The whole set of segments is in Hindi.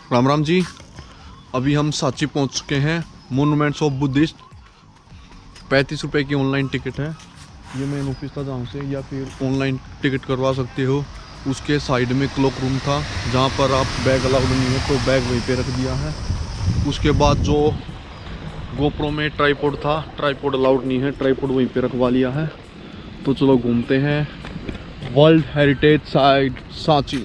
राम राम जी। अभी हम सांची पहुंच चुके हैं। Monuments of Buddhist. 35 रुपये की ऑनलाइन टिकट है। ये मेन ऑफिस था जहाँ से, या फिर ऑनलाइन टिकट करवा सकते हो। उसके साइड में क्लॉक रूम था जहाँ पर आप बैग अलाउड नहीं है, तो बैग वहीं पे रख दिया है। उसके बाद जो गोप्रो में ट्राईपॉड था, ट्राईपॉड अलाउड नहीं है, ट्राईपॉड वहीं पे रखवा लिया है। तो चलो घूमते हैं वर्ल्ड हेरिटेज साइट सांची।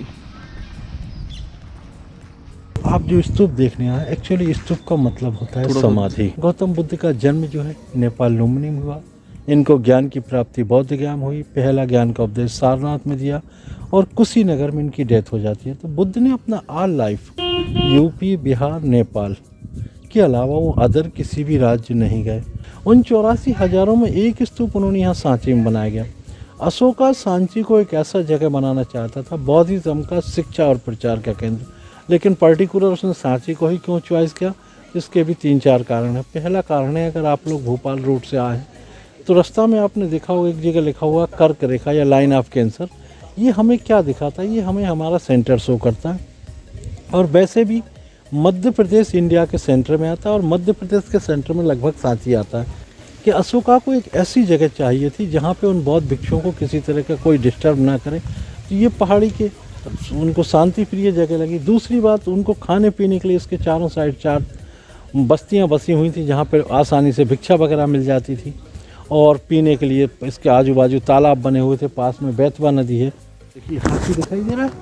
आप जो स्तूप देखने आए, एक्चुअली स्तूप का मतलब होता है समाधि। गौतम बुद्ध का जन्म जो है नेपाल लुम्बिनी में हुआ। इनको ज्ञान की प्राप्ति बौद्ध ज्ञान हुई। पहला ज्ञान का उपदेश सारनाथ में दिया और कुशीनगर में इनकी डेथ हो जाती है। तो बुद्ध ने अपना all life UP, Bihar, Nepal के अलावा वो अदर किसी भी राज्य नहीं गए। उन 84,000 में एक स्तूप उन्होंने यहाँ सांची में बनाया गया। अशोका सांची को एक ऐसा जगह बनाना चाहता था, बौद्धिज्म का शिक्षा और प्रचार का केंद्र, लेकिन पर्टिकुलर उसने सांची को ही क्यों चॉइस किया, इसके भी 3-4 कारण हैं। पहला कारण है, अगर आप लोग भोपाल रूट से आए तो रास्ता में आपने देखा होगा एक जगह लिखा हुआ कर्क रेखा या लाइन ऑफ कैंसर। ये हमें क्या दिखाता है? ये हमें हमारा सेंटर शो करता है। और वैसे भी मध्य प्रदेश इंडिया के सेंटर में आता है और मध्य प्रदेश के सेंटर में लगभग सांची आता है। कि अशोका को एक ऐसी जगह चाहिए थी जहाँ पे उन बौद्ध भिक्षुओं को किसी तरह का कोई डिस्टर्ब ना करे। तो ये पहाड़ी के उनको शांति प्रिय जगह लगी। दूसरी बात, उनको खाने पीने के लिए इसके चारों साइड 4 बस्तियाँ बसी हुई थी जहाँ पर आसानी से भिक्षा वगैरह मिल जाती थी। और पीने के लिए इसके आजू बाजू तालाब बने हुए थे। पास में बेतवा नदी है। देखिए हाथी दिखाई दे रहा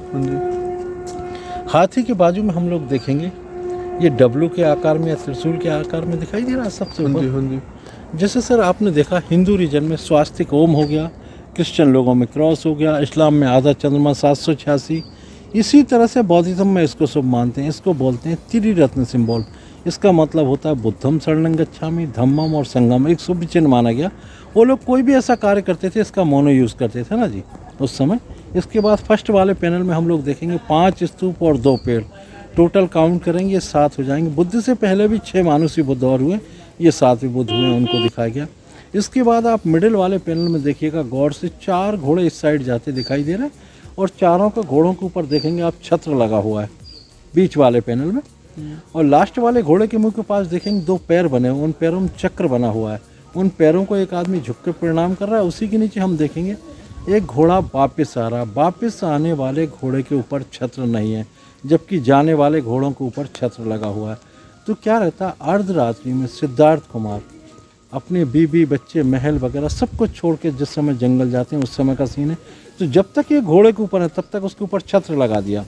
है। हाथी के बाजू में हम लोग देखेंगे ये डब्लू के आकार में या त्रिशूल के आकार में दिखाई दे रहा है सबसे ऊपर। जैसे सर आपने देखा हिंदू रीजन में स्वास्तिक ओम हो गया, क्रिश्चियन लोगों में क्रॉस हो गया, इस्लाम में आधा चंद्रमा 786। इसी तरह से बौद्धिज्म में इसको सब मानते हैं। इसको बोलते हैं त्रिरत्न सिंबल। इसका मतलब होता है बुद्धम शरणं गच्छामि, धम्मम और संगम। एक शुभ चिन्ह माना गया। वो लोग कोई भी ऐसा कार्य करते थे इसका मोनो यूज़ करते थे ना जी उस समय। इसके बाद फर्स्ट वाले पैनल में हम लोग देखेंगे 5 स्तूप और 2 पेड़। टोटल काउंट करेंगे 7 हो जाएंगे। बुद्ध से पहले भी 6 मानुषी बुद्ध और हुए, ये 7वें बुद्ध हुए, उनको दिखाया गया। इसके बाद आप मिडिल वाले पैनल में देखिएगा गॉड से 4 घोड़े इस साइड जाते दिखाई दे रहे हैं और चारों के घोड़ों के ऊपर देखेंगे आप छत्र लगा हुआ है बीच वाले पैनल में। और लास्ट वाले घोड़े के मुंह के पास देखेंगे 2 पैर बने हुए, उन पैरों में चक्र बना हुआ है। उन पैरों को एक आदमी झुक के प्रणाम कर रहा है। उसी के नीचे हम देखेंगे एक घोड़ा वापस आ रहा। वापस आने वाले घोड़े के ऊपर छत्र नहीं है, जबकि जाने वाले घोड़ों के ऊपर छत्र लगा हुआ है। तो क्या रहता है, अर्धरात्रि में सिद्धार्थ कुमार अपने बीबी, बच्चे, महल वगैरह सब कुछ छोड़ के जिस समय जंगल जाते हैं उस समय का सीन है। तो जब तक ये घोड़े के ऊपर है तब तक उसके ऊपर छत्र लगा दिया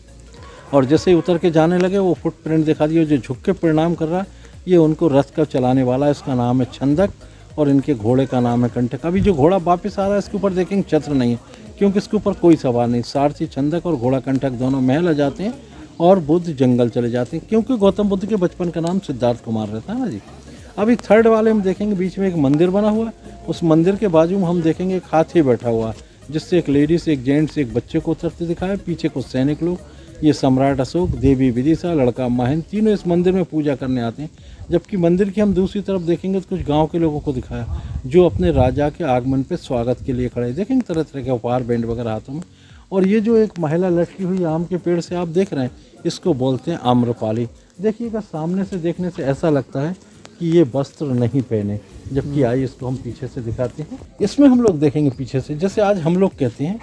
और जैसे ही उतर के जाने लगे वो फुटप्रिंट दिखा दिया। जो झुक के प्रणाम कर रहा है ये उनको रथ का चलाने वाला है, इसका नाम है छंदक और इनके घोड़े का नाम है कंटक। अभी जो घोड़ा वापस आ रहा है इसके ऊपर देखेंगे छत्र नहीं है, क्योंकि इसके ऊपर कोई सवार नहीं। सारथी छंदक और घोड़ा कंटक दोनों महल आ जाते हैं और बुद्ध जंगल चले जाते हैं, क्योंकि गौतम बुद्ध के बचपन का नाम सिद्धार्थ कुमार रहता है ना जी। अभी थर्ड वाले में देखेंगे बीच में एक मंदिर बना हुआ है। उस मंदिर के बाजू में हम देखेंगे एक हाथी बैठा हुआ है, जिससे एक लेडीज, एक जेंट्स, एक बच्चे को उतरते दिखाए। पीछे कुछ सैनिक लोग, ये सम्राट अशोक, देवी विदिशा, लड़का माहिन, तीनों इस मंदिर में पूजा करने आते हैं। जबकि मंदिर की हम दूसरी तरफ देखेंगे तो कुछ गांव के लोगों को दिखाया जो अपने राजा के आगमन पे स्वागत के लिए खड़े। देखेंगे तरह तरह के उपहार, बैंड वगैरह हाथों में। और ये जो एक महिला लटकी हुई आम के पेड़ से आप देख रहे हैं, इसको बोलते हैं आम्रपाली। देखिएगा सामने से देखने से ऐसा लगता है कि ये वस्त्र नहीं पहने, जबकि आइए इसको हम पीछे से दिखाते हैं। इसमें हम लोग देखेंगे पीछे से, जैसे आज हम लोग कहते हैं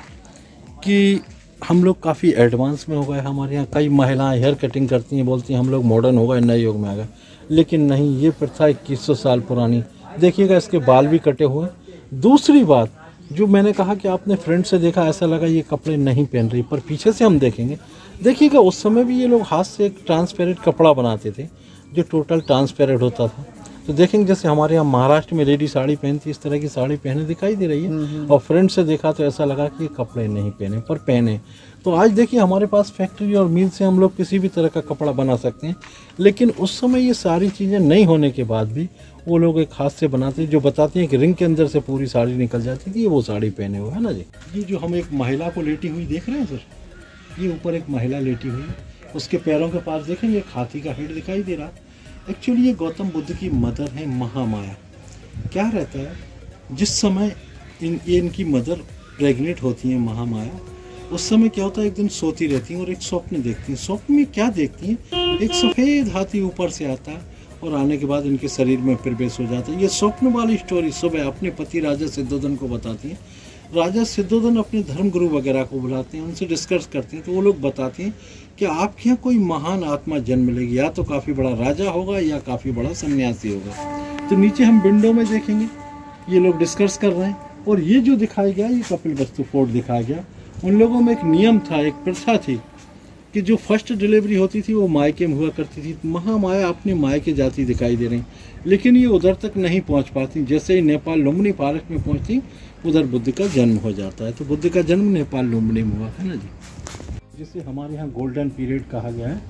कि हम लोग काफ़ी एडवांस में हो गए। हमारे यहाँ कई महिलाएं हेयर कटिंग करती हैं, बोलती हैं हम लोग मॉडर्न हो गए, नए युग में आ गए। लेकिन नहीं, ये प्रथा 2100 साल पुरानी। देखिएगा इसके बाल भी कटे हुए हैं। दूसरी बात, जो मैंने कहा कि आपने फ्रंट से देखा ऐसा लगा ये कपड़े नहीं पहन रही, पर पीछे से हम देखेंगे, देखिएगा उस समय भी ये लोग हाथ से एक ट्रांसपेरेंट कपड़ा बनाते थे जो टोटल ट्रांसपेरेंट होता था। तो देखेंगे जैसे हमारे यहाँ महाराष्ट्र में लेडी साड़ी पहनती, इस तरह की साड़ी पहने दिखाई दे रही है। और फ्रंट से देखा तो ऐसा लगा कि ये कपड़े नहीं पहने, पर पहने। तो आज देखिए हमारे पास फैक्ट्री और मिल से हम लोग किसी भी तरह का कपड़ा बना सकते हैं। लेकिन उस समय ये सारी चीज़ें नहीं होने के बाद भी वो लोग एक हाथ से बनाते हैं, जो बताती हैं कि रिंग के अंदर से पूरी साड़ी निकल जाती थी। ये वो साड़ी पहने हुए है ना जी। ये जो हम एक महिला को लेटी हुई देख रहे हैं सर, ये ऊपर एक महिला लेटी हुई है, उसके पैरों के पास देखेंगे एक हाथी का हेड दिखाई दे रहा है। एक्चुअली ये गौतम बुद्ध की मदर है महामाया। क्या रहता है, जिस समय इनकी मदर प्रेग्नेंट होती है महामाया, उस समय क्या होता है, एक दिन सोती रहती हैं और एक स्वप्न देखती हैं। स्वप्न में क्या देखती हैं, एक सफ़ेद हाथी ऊपर से आता है और आने के बाद इनके शरीर में प्रवेश हो जाता है। ये स्वप्न वाली स्टोरी सुबह अपने पति राजा सिद्धोधन को बताती हैं। राजा सिद्धोधन अपने धर्मगुरु वगैरह को बुलाते हैं, उनसे डिस्कस करते हैं, तो वो लोग बताते हैं कि आपके यहाँ कोई महान आत्मा जन्म लेगी, या तो काफ़ी बड़ा राजा होगा या काफ़ी बड़ा सन्यासी होगा। तो नीचे हम विंडो में देखेंगे ये लोग डिस्कस कर रहे हैं। और ये जो दिखाया गया, ये कपिलवस्तु फोर्ट दिखाया गया। उन लोगों में एक नियम था, एक प्रथा थी कि जो फर्स्ट डिलीवरी होती थी वो मायके में हुआ करती थी। महामाया अपने मायके जाती दिखाई दे रही, लेकिन ये उधर तक नहीं पहुंच पाती। जैसे ही नेपाल लुम्बिनी फॉरेस्ट में पहुंचती, उधर बुद्ध का जन्म हो जाता है। तो बुद्ध का जन्म नेपाल लुम्बिनी में हुआ है ना जी, जिसे हमारे यहाँ गोल्डन पीरियड कहा गया है।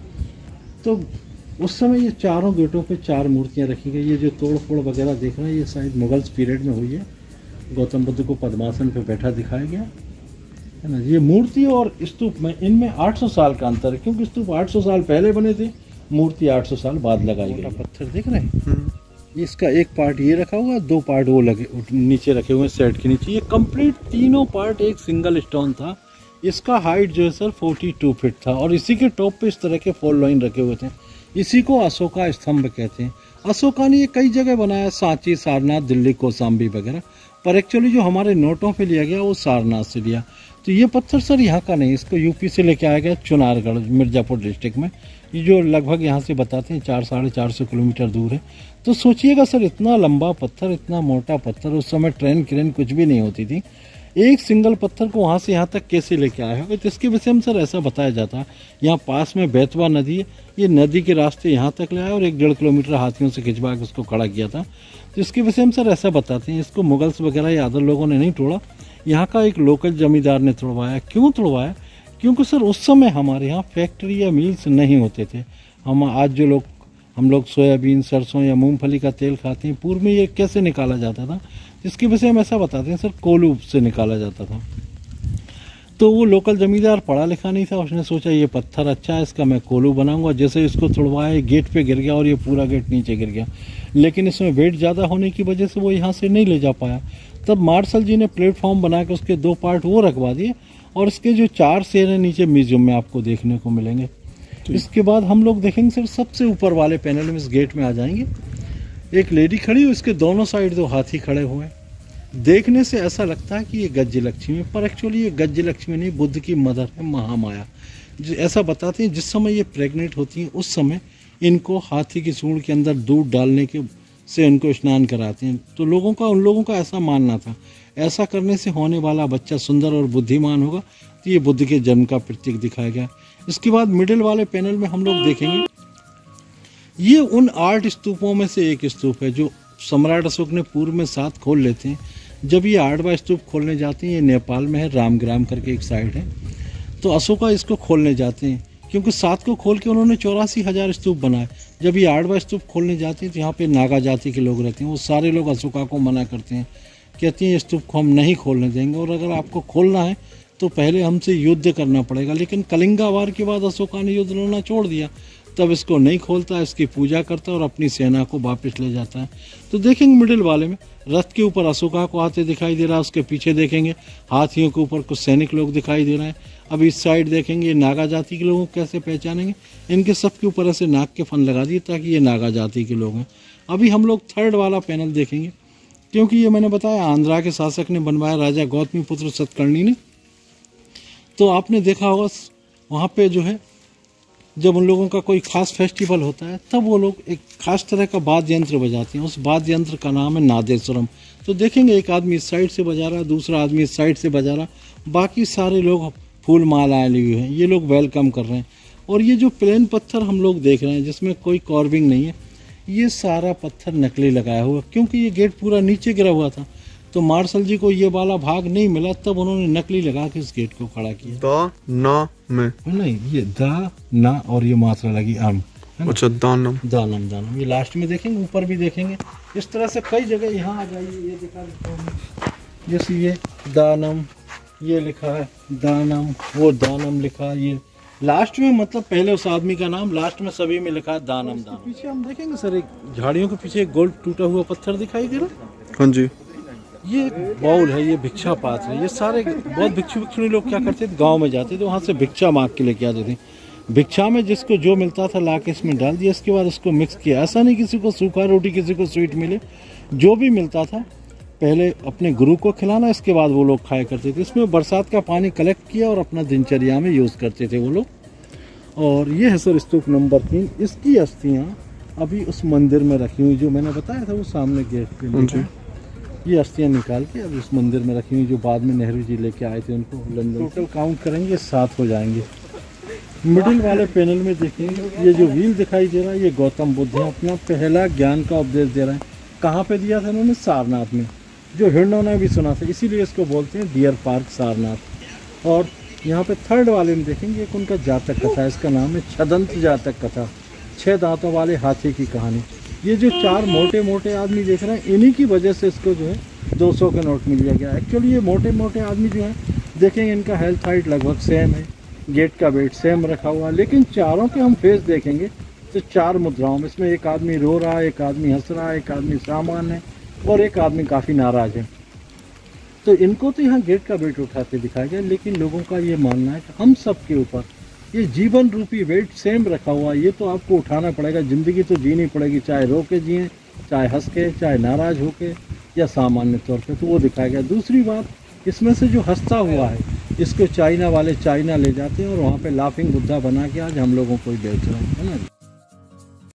तो उस समय ये चारों गेटों पे 4 मूर्तियाँ रखी गई। ये जो तोड़ फोड़ वगैरह देख रहे हैं, ये शायद मुगल्स पीरियड में हुई है। गौतम बुद्ध को पद्मासन पे बैठा दिखाया गया है ना। ये मूर्ति और स्तूप में, इनमें 800 साल का अंतर है, क्योंकि स्तूप 800 साल पहले बने थे, मूर्ति 800 साल बाद लगाई गई। पत्थर देख रहे हैं, इसका एक पार्ट ये रखा हुआ है, 2 पार्ट वो लगे नीचे रखे हुए हैं सेट के नीचे। ये कंप्लीट तीनों पार्ट एक सिंगल स्टोन था। इसका हाइट जो है सर 42 फीट था, और इसी के टॉप पे इस तरह के 4 लाइन रखे हुए थे। इसी को अशोका स्तंभ कहते हैं। अशोका ने ये कई जगह बनाया, सांची, सारनाथ, दिल्ली, कौशाम्बी वगैरह, पर एक्चुअली जो हमारे नोटों पे लिया गया वो सारनाथ से लिया। तो ये पत्थर सर यहाँ का नहीं, इसको यूपी से लेके आया गया, चुनारगढ़ मिर्ज़ापुर डिस्ट्रिक्ट में। ये जो लगभग यहाँ से बताते हैं 400-450 किलोमीटर दूर है। तो सोचिएगा सर, इतना लंबा पत्थर, इतना मोटा पत्थर, उस समय ट्रेन क्रेन कुछ भी नहीं होती थी। एक सिंगल पत्थर को वहाँ से यहाँ तक कैसे लेके आया होगा। तो इसके विषय में सर ऐसा बताया जाता है, यहाँ पास में बेतवा नदी है, ये नदी के रास्ते यहाँ तक ले आया और 1-1.5 किलोमीटर हाथियों से खिंचवा के उसको खड़ा किया था। तो इसके विषय में सर ऐसा बताते हैं, इसको मुगल्स वगैरह या अदर लोगों ने नहीं तोड़ा, यहाँ का एक लोकल जमींदार ने तोड़वाया। क्यों तोड़वाया? क्योंकि सर उस समय हमारे यहाँ फैक्ट्री या मिल्स नहीं होते थे। आज जो हम लोग सोयाबीन, सरसों या मूंगफली का तेल खाते हैं, पूर्व में ये कैसे निकाला जाता था, इसके विषय में ऐसा बताते हैं सर, कोलू से निकाला जाता था। तो वो लोकल जमींदार पढ़ा लिखा नहीं था, उसने सोचा ये पत्थर अच्छा है, इसका मैं कोलू बनाऊंगा। जैसे इसको तोड़वाया, गेट पे गिर गया और ये पूरा गेट नीचे गिर गया। लेकिन इसमें वेट ज़्यादा होने की वजह से वो यहाँ से नहीं ले जा पाया। तब मार्शल जी ने प्लेटफॉर्म बना के उसके 2 पार्ट वो रखवा दिए, और इसके जो 4 शेर हैं नीचे म्यूजियम में आपको देखने को मिलेंगे। इसके बाद हम लोग देखेंगे सर, सबसे ऊपर वाले पैनल में, इस गेट में आ जाएंगे, एक लेडी खड़ी हुई, उसके दोनों साइड 2 हाथी खड़े हुए हैं। देखने से ऐसा लगता है कि ये गज्ज लक्ष्मी है, पर एक्चुअली ये गज्ज लक्ष्मी नहीं, बुद्ध की मदर है, महामाया। ऐसा बताते हैं, जिस समय ये प्रेग्नेंट होती हैं उस समय इनको हाथी की सूंड के अंदर दूध डालने के से इनको स्नान कराते हैं। तो उन लोगों का ऐसा मानना था, ऐसा करने से होने वाला बच्चा सुंदर और बुद्धिमान होगा। तो ये बुद्ध के जन्म का प्रतीक दिखाया गया। इसके बाद मिडिल वाले पैनल में हम लोग देखेंगे, ये उन 8 स्तूपों में से एक स्तूप है जो सम्राट अशोक ने पूर्व में 7 खोल लेते हैं। जब ये 8वां स्तूप खोलने जाते हैं, ये नेपाल में है, रामग्राम करके एक साइड है। तो अशोका इसको खोलने जाते हैं, क्योंकि 7 को खोल के उन्होंने 84,000 स्तूप बनाए। जब ये 8वां स्तूप खोलने जाते हैं तो यहाँ पे नागा जाति के लोग रहते हैं, वो सारे लोग अशोका को मना करते हैं, कहते हैं ये स्तूप को हम नहीं खोलने देंगे, और अगर आपको खोलना है तो पहले हमसे युद्ध करना पड़ेगा। लेकिन कलिंगा वार के बाद अशोका ने युद्ध लड़ना छोड़ दिया, तब इसको नहीं खोलता, इसकी पूजा करता है और अपनी सेना को वापस ले जाता है। तो देखेंगे मिडिल वाले में रथ के ऊपर अशोका को आते दिखाई दे रहा है, उसके पीछे देखेंगे हाथियों के ऊपर कुछ सैनिक लोग दिखाई दे रहे हैं। अब इस साइड देखेंगे नागा जाति के लोगों को कैसे पहचानेंगे, इनके सबके ऊपर ऐसे नाक के फन लगा दिए ताकि ये नागा जाति के लोग हैं। अभी हम लोग 3rd वाला पैनल देखेंगे, क्योंकि ये मैंने बताया आंध्रा के शासक ने बनवाया, राजा गौतमीपुत्र सतकर्णी ने। तो आपने देखा होगा वहाँ पे जो है, जब उन लोगों का कोई खास फेस्टिवल होता है तब वो लोग एक खास तरह का वाद्य यंत्र बजाते हैं, उस वाद्य यंत्र का नाम है नादेश्वरम। तो देखेंगे एक आदमी इस साइड से बजा रहा है, दूसरा आदमी इस साइड से बजा रहा, बाकी सारे लोग फूल मालाएं लिए हुए हैं, ये लोग वेलकम कर रहे हैं। और ये जो प्लेन पत्थर हम लोग देख रहे हैं जिसमें कोई कार्विंग नहीं है, ये सारा पत्थर नकली लगाया हुआ, क्योंकि ये गेट पूरा नीचे गिरा हुआ था, तो मार्शल जी को ये वाला भाग नहीं मिला, तब उन्होंने नकली लगा के इस गेट को खड़ा किया। दा ना में नहीं, ये दा ना और ये मात्रा लगी आम। अच्छा, दानम दानम दानम, ये लास्ट में देखेंगे, ऊपर भी देखेंगे। इस तरह से कई जगह, यहाँ आ जाइए, ये दिखा देता हूँ, जैसे ये दानम, ये लिखा है दानम, वो दानम लिखा, ये लास्ट में मतलब पहले उस आदमी का नाम, लास्ट में सभी में लिखा है दानम दानम। पीछे हम देखेंगे सर, एक झाड़ियों के पीछे एक गोल टूटा हुआ पत्थर दिखाई दे रहा है। हाँ जी, ये बाउल है, ये भिक्षा पात्र है। ये सारे बहुत भिक्षु भिक्षुणी लोग क्या करते थे, गांव में जाते थे, वहाँ से भिक्षा मांग के लेके आते थे। भिक्षा में जिसको जो मिलता था ला के इसमें डाल दिया, इसके बाद उसको मिक्स किया। ऐसा नहीं किसी को सूखा रोटी, किसी को स्वीट मिले, जो भी मिलता था पहले अपने गुरु को खिलाना, इसके बाद वो लोग खाया करते थे। इसमें बरसात का पानी कलेक्ट किया और अपना दिनचर्या में यूज़ करते थे वो लोग। और ये है सर स्तूप नंबर 3। इसकी अस्थियाँ अभी उस मंदिर में रखी हुई, जो मैंने बताया था वो सामने गेट पे। ये अस्थियाँ निकाल के अभी उस मंदिर में रखी हुई, जो बाद में नेहरू जी लेके आए थे उनको लंदन। टोटल काउंट करेंगे 7 हो जाएंगे। मिडिल वाले पैनल में देखेंगे, ये जो व्हील दिखाई दे रहा है, ये गौतम बुद्ध है, अपना पहला ज्ञान का उपदेश दे रहे हैं। कहाँ पे दिया था उन्होंने? सारनाथ में, जो हिरणों ने भी सुना था, इसीलिए इसको बोलते हैं डियर पार्क सारनाथ। और यहाँ पे थर्ड वाले में देखेंगे, एक उनका जातक कथा है, इसका नाम है छदंत जातक कथा, 6 दांतों वाले हाथी की कहानी। ये जो 4 मोटे मोटे आदमी देख रहे हैं, इन्हीं की वजह से इसको जो है 200 का नोट मिल गया। एक्चुअली ये मोटे मोटे आदमी जो है देखेंगे, इनका हेल्थ हाइट लगभग सेम है, गेट का वेट सेम रखा हुआ, लेकिन चारों के हम फेस देखेंगे तो 4 मुद्राओं में, इसमें एक आदमी रो रहा है, एक आदमी हंस रहा है, एक आदमी सामान्य है और एक आदमी काफ़ी नाराज़ है। तो इनको तो यहाँ गेट का वेट उठाते दिखाया गया, लेकिन लोगों का ये मानना है कि हम सब के ऊपर ये जीवन रूपी वेट सेम रखा हुआ है, ये तो आपको उठाना पड़ेगा। ज़िंदगी तो जीनी पड़ेगी, चाहे रो के जिए, चाहे हंस के, चाहे नाराज़ होके या सामान्य तौर पे, तो वो दिखाया गया। दूसरी बात, इसमें से जो हंसता हुआ है, इसको चाइना वाले चाइना ले जाते हैं और वहाँ पे लाफिंग बुद्धा बना के आज हम लोगों को ही बेच रहे हैं, है ना।